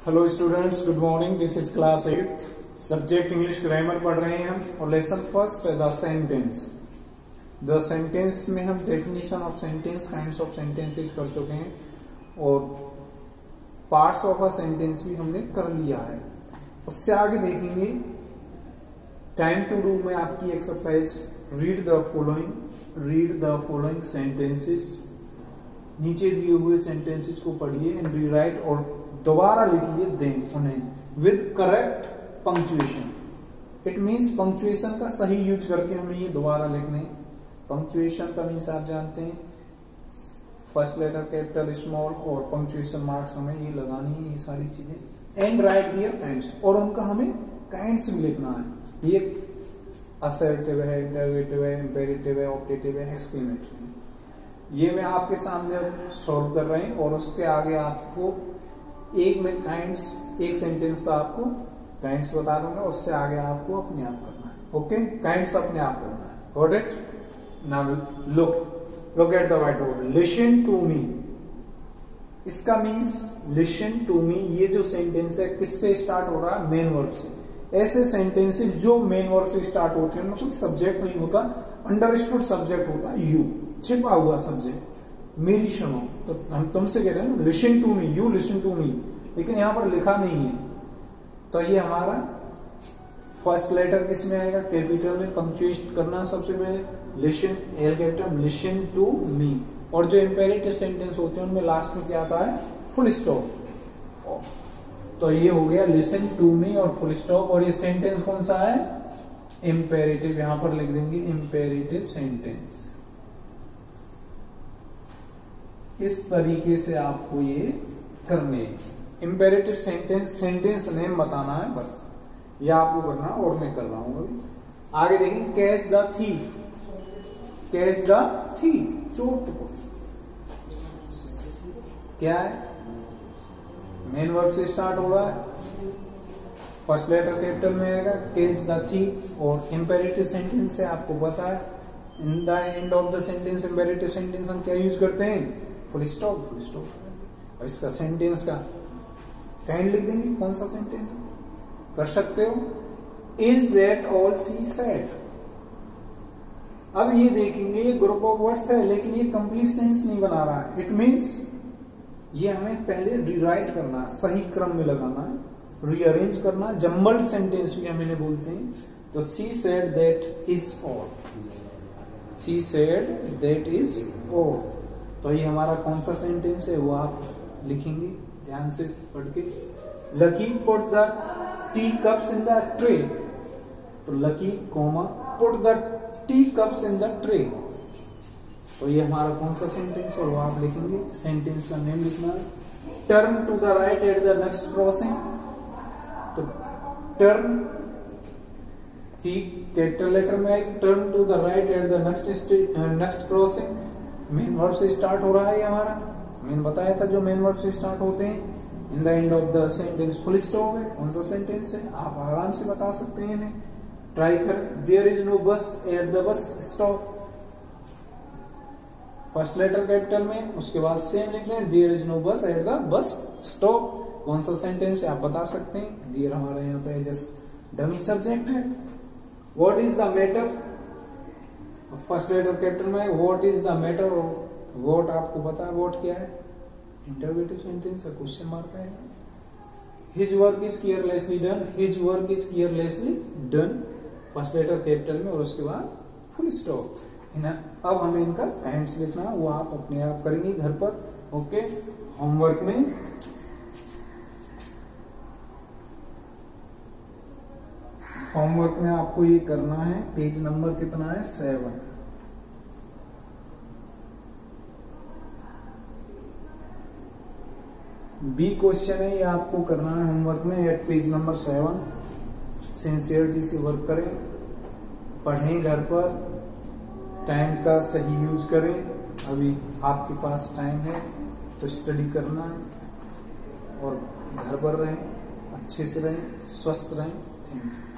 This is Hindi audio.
Hello students, good morning. This is class 8 subject English grammar पढ़ रहे हैं हम और lesson first the sentence. The sentence में हम definition of sentence, kinds of sentences कर चुके हैं और पार्ट्स ऑफ अ सेंटेंस भी हमने कर लिया है। उससे आगे देखेंगे टाइम टू डू में आपकी exercise read the following sentences. नीचे दिए हुए सेंटेंसेस को पढ़िए एंड रीराइट और दोबारा लिखिए दें उन्हें with correct punctuation. It means punctuation का सही यूज करके हमें ये दोबारा लिखने। पंक्चुएशन का मीन्स आप जानते हैं, फर्स्ट लेटर कैपिटल स्मॉल और पंक्चुएशन मार्क्स हमें ये लगानी है, ये सारी चीजें। एंड राइट दियर काइंड्स, और उनका हमें काइंड्स भी लिखना है। ये असर्टिव है, इंटरोगेटिव है, इंपेरेटिव है, ऑप्टेटिव है, एक्सक्लेमेटरी है। ये मैं आपके सामने सॉल्व कर रहे हैं और उसके आगे आपको एक में काइंड्स, एक सेंटेंस का आपको काइंड्स बता दूंगा, उससे आगे आपको अपने आप करना है। ओके, काइंड्स अपने आप करना है। Got it? Now look at the white board. Listen to me, इसका मीन्स लिसन टू मी। ये जो सेंटेंस है किससे स्टार्ट हो रहा है? मेन वर्ब से। ऐसे सेंटेंसेस जो मेन वर्ब से स्टार्ट होते हैं, मतलब सब्जेक्ट नहीं होता, अंडरस्टूड सब्जेक्ट होता है, यू छिपा हुआ सब्जेक्ट। मेरी सुनो, तो हम तुमसे कह रहे हैं ना listen to me, you listen to me, लेकिन यहां पर लिखा नहीं है। तो ये हमारा फर्स्ट लेटर किस में आएगा? कैपिटल में। पंक्चुएट करना सबसे पहले listen, L capital, listen to me. और जो इंपेरेटिव सेंटेंस होते हैं उनमें लास्ट में क्या आता है? Full stop. तो ये हो गया लिसन टू मी और फुल स्टॉप। और ये सेंटेंस कौन सा है? इंपेरेटिव। यहां पर लिख देंगे इंपेरेटिव सेंटेंस। इस तरीके से आपको ये करने। इंपेरेटिव सेंटेंस नेम बताना है बस, ये आपको करना और मैं कर रहा हूं अभी। आगे देखें, catch the thief. Catch the thief, चोर पकड़ो। क्या है? मेन वर्ब से स्टार्ट हो रहा है, फर्स्ट लेटर कैपिटल में आएगा, कैच द थीफ। और इंपेरेटिव सेंटेंस से आपको पता है, in the end of the sentence imperative sentence हम क्या यूज करते हैं? Full stop, full stop. और इसका सेंटेंस का काइंड लिख देंगे। कौन सा सेंटेंस कर सकते हो? Is that all she said. अब ये देखेंगे, ये ग्रुप ऑफ वर्ड्स है लेकिन ये कंप्लीट सेंस नहीं बना रहा है। इट मींस ये हमें पहले रीराइट करना है, सही क्रम में लगाना है, रीअरेंज करना है। जम्बल्ड सेंटेंस भी हम इन्हें बोलते हैं। तो she said that is all, she said that is all. तो ये हमारा कौन सा सेंटेंस है वो आप लिखेंगे ध्यान से पढ़ के। Lucky put the tea cups in the tray. तो Lucky comma put the tea cups in the tray. तो ये हमारा कौन सा सेंटेंस है वो आप लिखेंगे। सेंटेंस का नेम लिखना है। Turn to the right at the next crossing. तो टर्न ठीक कैपिटल लेटर में आएगी। Turn to the right at the next crossing. Main verb से स्टार्ट हो रहा है हमारा। मैंने बताया था जो मेन वर्ब से स्टार्ट होते हैं। In the end of the sentence full stop है। कौन सा सेंटेंस है? आप आराम से बता सकते हैं इन्हें, ट्राई करें। There is no bus at the bus stop. First letter capital में, उसके बाद सेम लिख दें, there is no bus at the bus stop. कौन सा सेंटेंस है आप बता सकते हैं। देयर हमारे यहाँ पे जस्ट डमी सब्जेक्ट है। What is the matter, first letter capital में, what is the matter. What आपको पता है व्हाट क्या है? इंटरोगेटिव सेंटेंस है, क्वेश्चन मार्क है। His work is carelessly done, his work is carelessly done, first letter capital में और उसके बाद फुल स्टॉप। अब हमें इनका काइंड्स लिखना है, वो आप अपने आप करेंगे घर पर। ओके, होमवर्क में आपको ये करना है। पेज नंबर कितना है? 7। बी क्वेश्चन है, ये आपको करना है होमवर्क में एट पेज नंबर 7। सिंसियरिटी से वर्क करें, पढ़ें घर पर, टाइम का सही यूज करें। अभी आपके पास टाइम है तो स्टडी करना है और घर पर रहें, अच्छे से रहें, स्वस्थ रहें। Thank you.